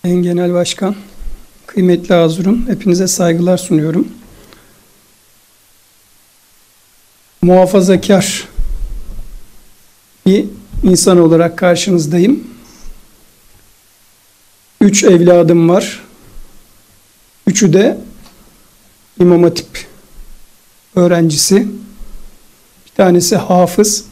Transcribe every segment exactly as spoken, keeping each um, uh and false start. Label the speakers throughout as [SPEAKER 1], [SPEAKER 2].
[SPEAKER 1] Sayın Genel Başkan, kıymetli Hazırun, hepinize saygılar sunuyorum. Muhafazakar bir insan olarak karşınızdayım. Üç evladım var. Üçü de İmam Hatip öğrencisi. Bir tanesi hafız.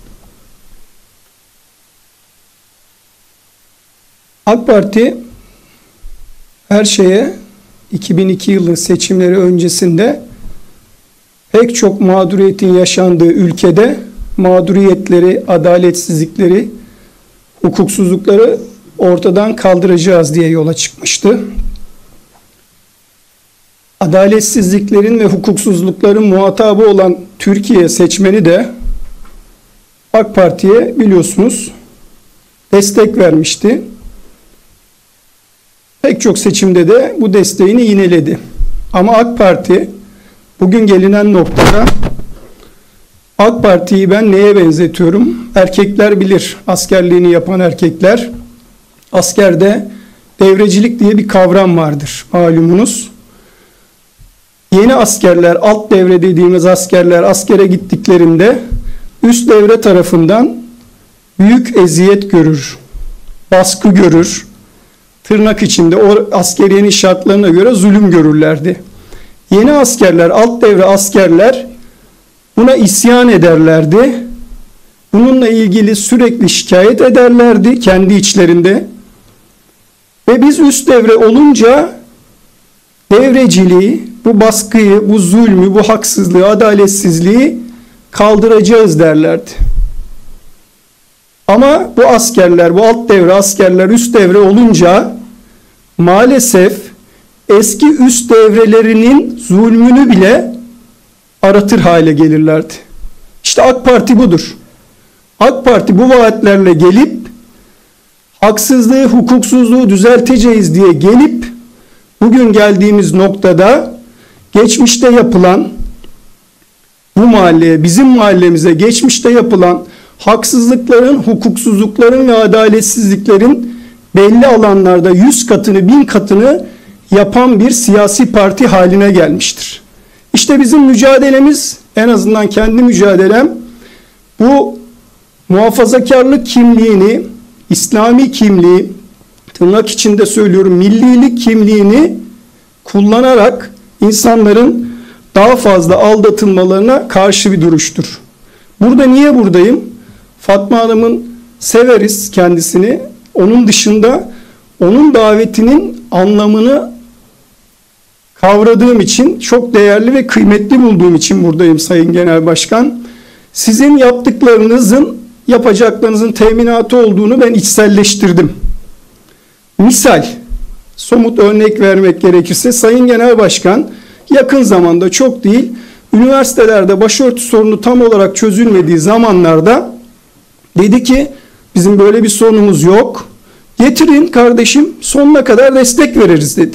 [SPEAKER 1] AK Parti her şeye iki bin iki yılı seçimleri öncesinde pek çok mağduriyetin yaşandığı ülkede mağduriyetleri, adaletsizlikleri, hukuksuzlukları ortadan kaldıracağız diye yola çıkmıştı. Adaletsizliklerin ve hukuksuzlukların muhatabı olan Türkiye seçmeni de AK Parti'ye biliyorsunuz destek vermişti. Pek çok seçimde de bu desteğini yineledi. Ama AK Parti bugün gelinen noktada AK Parti'yi ben neye benzetiyorum? Erkekler bilir, askerliğini yapan erkekler. Askerde devrecilik diye bir kavram vardır malumunuz. Yeni askerler, alt devre dediğimiz askerler askere gittiklerinde üst devre tarafından büyük eziyet görür, baskı görür. Tırnak içinde o askeriyenin şartlarına göre zulüm görürlerdi. Yeni askerler, alt devre askerler buna isyan ederlerdi. Bununla ilgili sürekli şikayet ederlerdi kendi içlerinde. Ve biz üst devre olunca devreciliği, bu baskıyı, bu zulmü, bu haksızlığı, adaletsizliği kaldıracağız derlerdi. Ama bu askerler, bu alt devre askerler üst devre olunca maalesef eski üst devrelerinin zulmünü bile aratır hale gelirlerdi. İşte AK Parti budur. AK Parti bu vaatlerle gelip haksızlığı, hukuksuzluğu düzelteceğiz diye gelip bugün geldiğimiz noktada geçmişte yapılan bu mahalleye, bizim mahallemize geçmişte yapılan haksızlıkların, hukuksuzlukların ve adaletsizliklerin belli alanlarda yüz katını, bin katını yapan bir siyasi parti haline gelmiştir. İşte bizim mücadelemiz, en azından kendi mücadelem, bu muhafazakarlık kimliğini, İslami kimliği, tırnak içinde söylüyorum, millilik kimliğini kullanarak insanların daha fazla aldatılmalarına karşı bir duruştur. Burada niye buradayım? Fatma Hanım'ın severiz kendisini. Onun dışında onun davetinin anlamını kavradığım için, çok değerli ve kıymetli bulduğum için buradayım Sayın Genel Başkan. Sizin yaptıklarınızın, yapacaklarınızın teminatı olduğunu ben içselleştirdim. Misal, somut örnek vermek gerekirse Sayın Genel Başkan yakın zamanda, çok değil, üniversitelerde başörtü sorunu tam olarak çözülmediği zamanlarda dedi ki bizim böyle bir sorunumuz yok. Getirin kardeşim, sonuna kadar destek veririz dedi.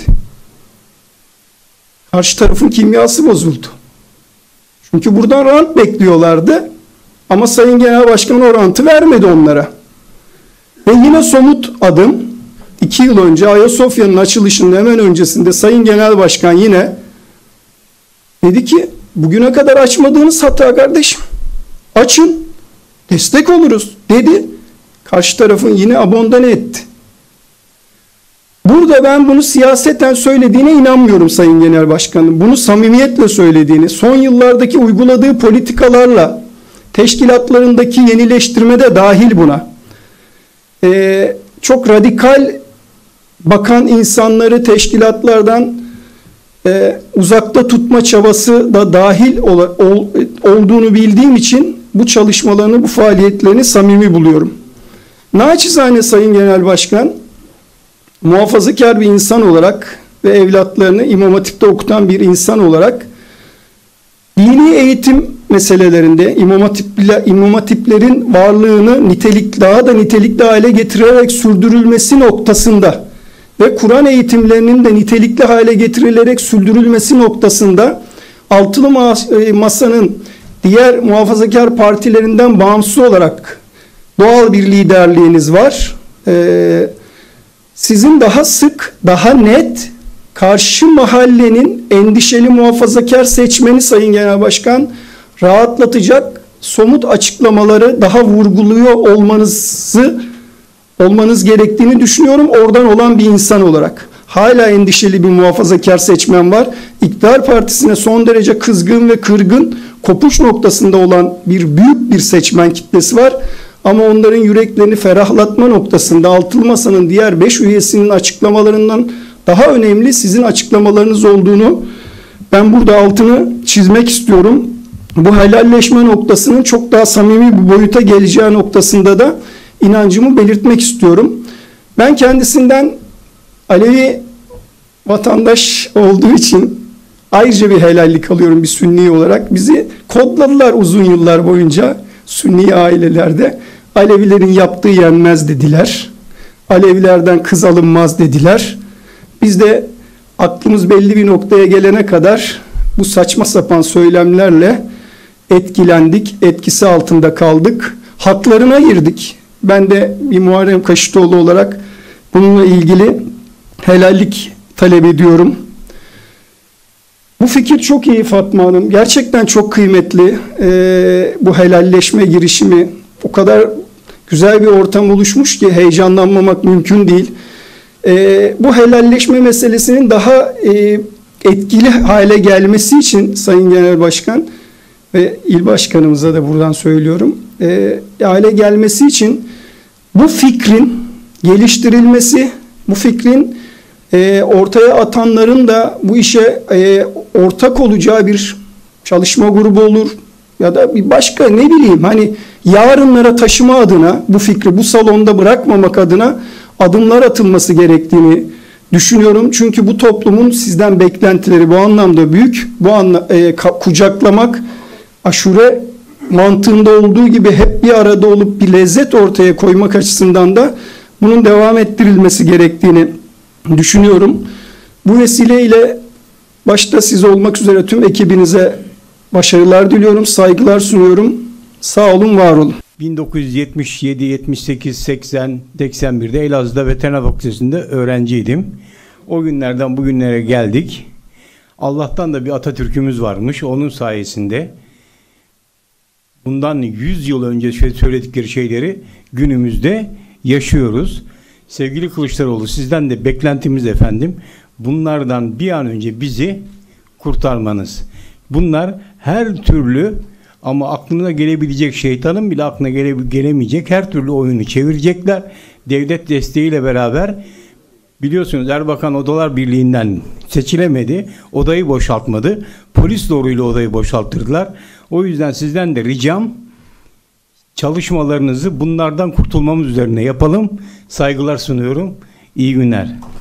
[SPEAKER 1] Karşı tarafın kimyası bozuldu. Çünkü buradan rant bekliyorlardı. Ama Sayın Genel Başkan o rantı vermedi onlara. Ve yine somut adım, iki yıl önce Ayasofya'nın açılışının hemen öncesinde Sayın Genel Başkan yine dedi ki bugüne kadar açmadığınız hata kardeşim, açın, destek oluruz dedi. Karşı tarafın yine abondane etti. Burada ben bunu siyaseten söylediğine inanmıyorum Sayın Genel Başkanım. Bunu samimiyetle söylediğini, son yıllardaki uyguladığı politikalarla, teşkilatlarındaki yenileştirme de dahil buna. Ee, çok radikal bakan insanları teşkilatlardan e, uzakta tutma çabası da dahil ol, ol, olduğunu bildiğim için bu çalışmalarını, bu faaliyetlerini samimi buluyorum. Naçizane Sayın Genel Başkan, muhafazakar bir insan olarak ve evlatlarını İmam Hatip'te okutan bir insan olarak dini eğitim meselelerinde İmam Hatipler, İmam Hatiplerin varlığını nitelik, daha da nitelikli hale getirerek sürdürülmesi noktasında ve Kur'an eğitimlerinin de nitelikli hale getirilerek sürdürülmesi noktasında Altılı Masa'nın diğer muhafazakar partilerinden bağımsız olarak doğal bir liderliğiniz var. Ee, sizin daha sık, daha net karşı mahallenin endişeli muhafazakar seçmeni Sayın Genel Başkan rahatlatacak somut açıklamaları daha vurguluyor olmanızı olmanız gerektiğini düşünüyorum oradan olan bir insan olarak. Hala endişeli bir muhafazakar seçmen var. İktidar Partisi'ne son derece kızgın ve kırgın, kopuş noktasında olan bir büyük bir seçmen kitlesi var. Ama onların yüreklerini ferahlatma noktasında Altılı Masa'nın diğer beş üyesinin açıklamalarından daha önemli sizin açıklamalarınız olduğunu ben burada altını çizmek istiyorum. Bu helalleşme noktasının çok daha samimi bir boyuta geleceği noktasında da inancımı belirtmek istiyorum. Ben kendisinden Alevi vatandaş olduğu için ayrıca bir helallik alıyorum bir Sünni olarak. Bizi kodladılar uzun yıllar boyunca Sünni ailelerde. Alevilerin yaptığı yenmez dediler. Alevilerden kız alınmaz dediler. Biz de aklımız belli bir noktaya gelene kadar bu saçma sapan söylemlerle etkilendik, etkisi altında kaldık. Haklarına girdik. Ben de bir Muharrem Kaşıtoğlu olarak bununla ilgili helallik talep ediyorum. Bu fikir çok iyi Fatma Hanım. Gerçekten çok kıymetli. Ee, bu helalleşme girişimi o kadar güzel bir ortam oluşmuş ki heyecanlanmamak mümkün değil. Ee, bu helalleşme meselesinin daha e, etkili hale gelmesi için Sayın Genel Başkan ve İl Başkanımıza da buradan söylüyorum. E, hale gelmesi için bu fikrin geliştirilmesi, bu fikrin e, ortaya atanların da bu işe e, ortak olacağı bir çalışma grubu olur ya da bir başka ne bileyim hani yarınlara taşıma adına bu fikri bu salonda bırakmamak adına adımlar atılması gerektiğini düşünüyorum. Çünkü bu toplumun sizden beklentileri bu anlamda büyük. Bu anla, e, kucaklamak aşure mantığında olduğu gibi hep bir arada olup bir lezzet ortaya koymak açısından da bunun devam ettirilmesi gerektiğini düşünüyorum. Bu vesileyle başta siz olmak üzere tüm ekibinize başarılar diliyorum, saygılar sunuyorum. Sağ olun, var olun.
[SPEAKER 2] bin dokuz yüz yetmiş yedi, yetmiş sekiz, seksen, seksen birde Elazığ'da Veteriner Fakültesi'nde öğrenciydim. O günlerden bugünlere geldik. Allah'tan da bir Atatürk'ümüz varmış. Onun sayesinde bundan yüz yıl önce söyledikleri şeyleri günümüzde yaşıyoruz. Sevgili Kılıçdaroğlu, sizden de beklentimiz efendim, bunlardan bir an önce bizi kurtarmanız. Bunlar her türlü ama aklına gelebilecek, şeytanın bile aklına gele, gelemeyecek her türlü oyunu çevirecekler. Devlet desteğiyle beraber, biliyorsunuz Erbakan Odalar Birliği'nden seçilemedi. Odayı boşaltmadı. Polis zoruyla odayı boşalttırdılar. O yüzden sizden de ricam, çalışmalarınızı bunlardan kurtulmamız üzerine yapalım. Saygılar sunuyorum. İyi günler.